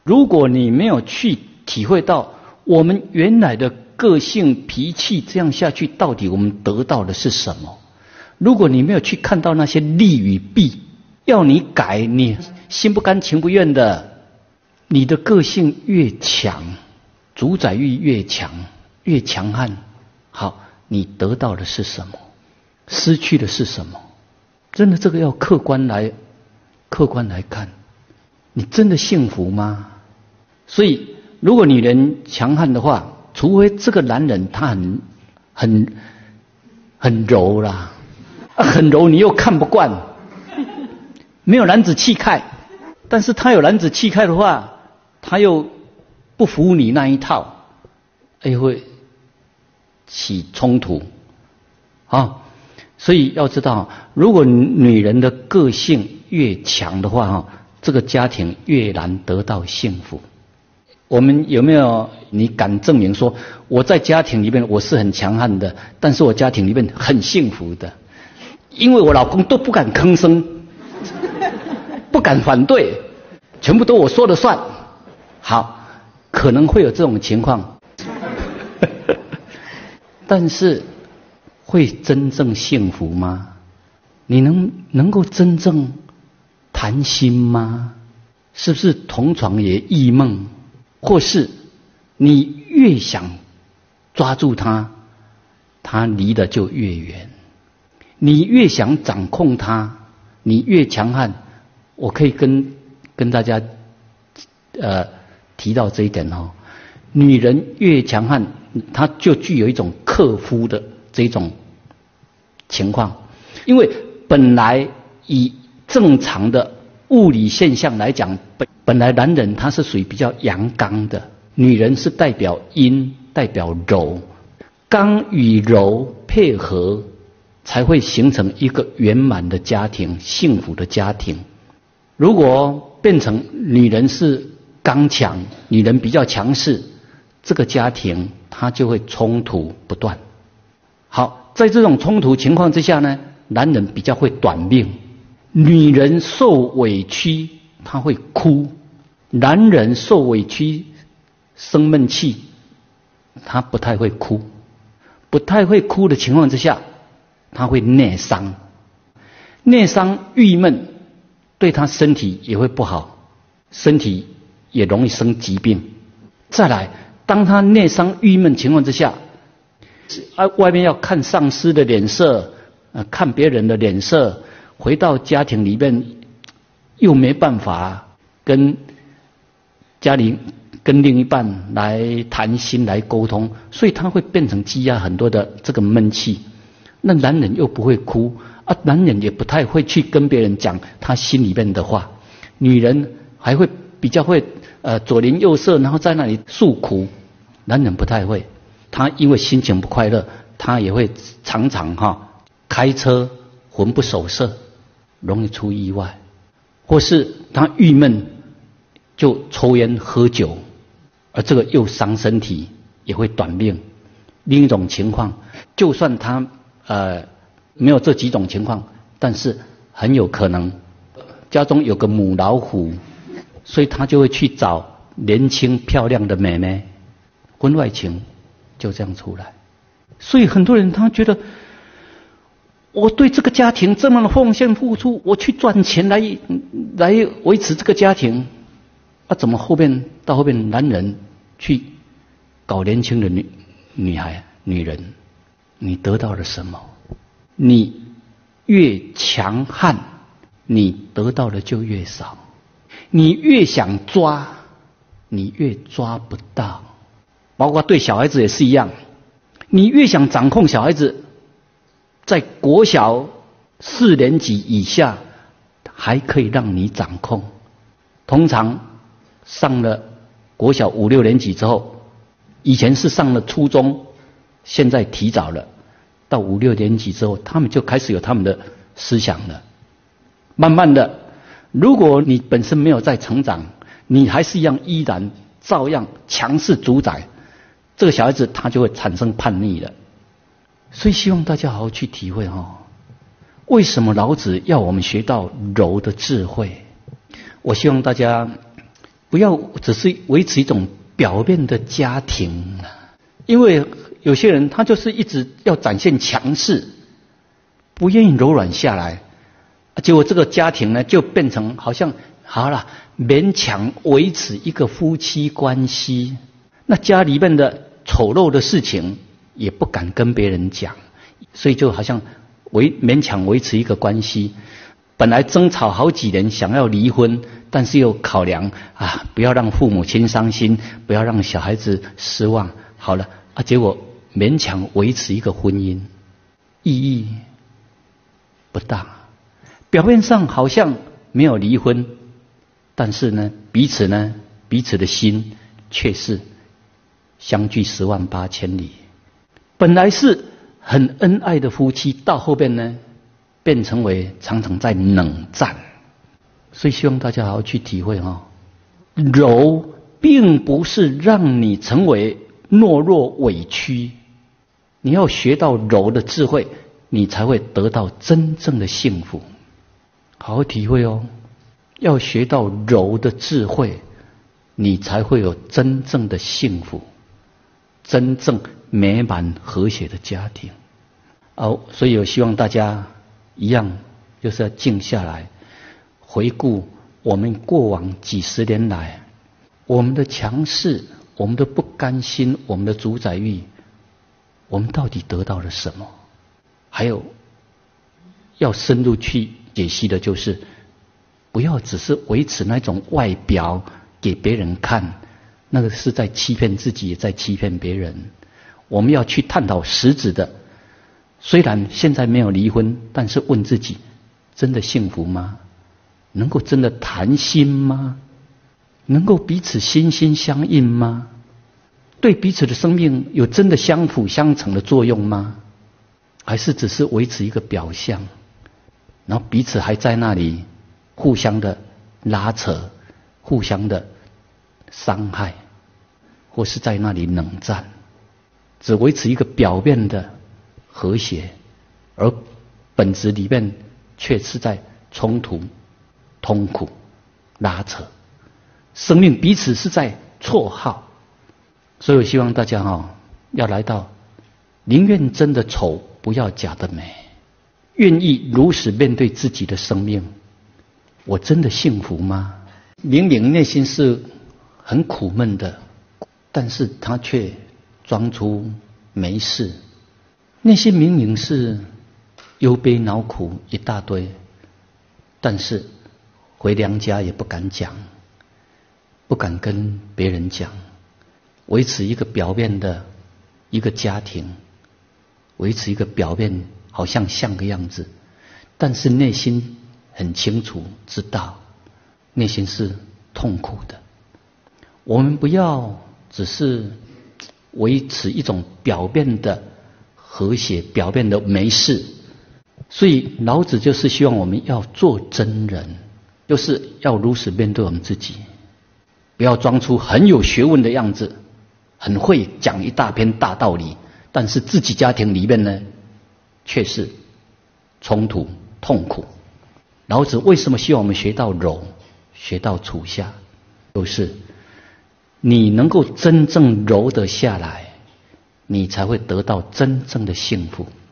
如果你没有去体会到我们原来的个性脾气这样下去，到底我们得到的是什么？如果你没有去看到那些利与弊，要你改，你心不甘情不愿的，你的个性越强，主宰欲越强，越强悍，好，你得到的是什么？失去的是什么？真的这个要客观来看，你真的幸福吗？所以如果女人强悍的话，除非这个男人他很柔啦，很柔你又看不惯，没有男子气概，但是他有男子气概的话，他又不服你那一套，会起冲突啊。所以要知道，如果女人的个性越强的话，这个家庭越难得到幸福。我们有没有你敢证明说我在家庭里面我是很强悍的，但是我家庭里面很幸福的，因为我老公都不敢吭声，不敢反对，全部都我说了算。好，可能会有这种情况，但是会真正幸福吗？你能够真正谈心吗？是不是同床也异梦？或是你越想抓住他，他离得就越远；你越想掌控他，你越强悍。我可以跟大家提到这一点哦。女人越强悍，她就具有一种克夫的这种情况，因为本来以正常的物理现象来讲，本来男人他是属于比较阳刚的，女人是代表阴，代表柔，刚与柔配合，才会形成一个圆满的家庭，幸福的家庭。如果变成女人是刚强，女人比较强势，这个家庭它就会冲突不断。好，在这种冲突情况之下呢，男人比较会短命，女人受委屈他会哭，男人受委屈生闷气，他不太会哭，不太会哭的情况之下，他会内伤，内伤郁闷，对他身体也会不好，身体也容易生疾病。再来，当他内伤郁闷情况之下，外面要看上司的脸色，看别人的脸色，回到家庭里面又没办法跟家里跟另一半来谈心来沟通，所以他会变成积压很多的这个闷气。那男人又不会哭啊，男人也不太会去跟别人讲他心里面的话，女人还会比较会左邻右舍，然后在那里诉苦，男人不太会。他因为心情不快乐，他也会常常开车魂不守舍，容易出意外，或是他郁闷就抽烟喝酒，而这个又伤身体，也会短命。另一种情况，就算他没有这几种情况，但是很有可能家中有个母老虎，所以他就会去找年轻漂亮的妹妹，婚外情就这样出来。所以很多人他觉得，我对这个家庭这么的奉献付出，我去赚钱来维持这个家庭，怎么到后面男人去搞年轻的女人，你得到了什么？你越强悍，你得到的就越少。你越想抓，你越抓不到。包括对小孩子也是一样，你越想掌控小孩子，在国小4年级以下还可以让你掌控，通常上了国小5、6年级之后，以前是上了初中，现在提早了，到5、6年级之后，他们就开始有他们的思想了。慢慢的，如果你本身没有在成长，你还是依然照样强势主宰，这个小孩子他就会产生叛逆了。所以希望大家好好去体会为什么老子要我们学到柔的智慧。我希望大家不要只是维持一种表面的家庭，因为有些人他就是一直要展现强势，不愿意柔软下来，结果这个家庭呢就变成好像好了，勉强维持一个夫妻关系，那家里面的丑陋的事情也不敢跟别人讲，所以就好像勉强维持一个关系。本来争吵好几年，想要离婚，但是又考量不要让父母亲伤心，不要让小孩子失望，好了结果勉强维持一个婚姻，意义不大。表面上好像没有离婚，但是呢，彼此的心却是相距10万8千里。本来是很恩爱的夫妻，到后边呢，变成为常常在冷战。所以希望大家好好去体会柔并不是让你成为懦弱委屈，你要学到柔的智慧，你才会得到真正的幸福。好好体会要学到柔的智慧，你才会有真正的幸福，真正美满和谐的家庭。所以我希望大家一样，就是要静下来，回顾我们过往几十年来，我们的强势，我们的不甘心，我们的主宰欲，我们到底得到了什么？还有要深入去解析的就是，不要只是维持那种外表给别人看，那个是在欺骗自己，也在欺骗别人。我们要去探讨实质的，虽然现在没有离婚，但是问自己，真的幸福吗？能够真的谈心吗？能够彼此心心相印吗？对彼此的生命有真的相辅相成的作用吗？还是只是维持一个表象，然后彼此还在那里互相的拉扯，互相的伤害，或是在那里冷战，只维持一个表面的和谐，而本质里面却是在冲突、痛苦、拉扯，生命彼此是在绰号。所以我希望大家要来到宁愿真的丑，不要假的美，愿意如实面对自己的生命。我真的幸福吗？明明内心是很苦闷的，但是他却装出没事，内心明明是忧悲恼苦一大堆，但是回娘家也不敢讲，不敢跟别人讲，维持一个表面的一个家庭，维持一个表面好像个样子，但是内心很清楚知道内心是痛苦的。我们不要只是维持一种表面的和谐，表面的没事。所以老子就是希望我们要做真人，就是要如实面对我们自己，不要装出很有学问的样子，很会讲一大篇大道理，但是自己家庭里面呢，却是冲突痛苦。老子为什么希望我们学到柔，学到处下，就是你能够真正柔得下来，你才会得到真正的幸福。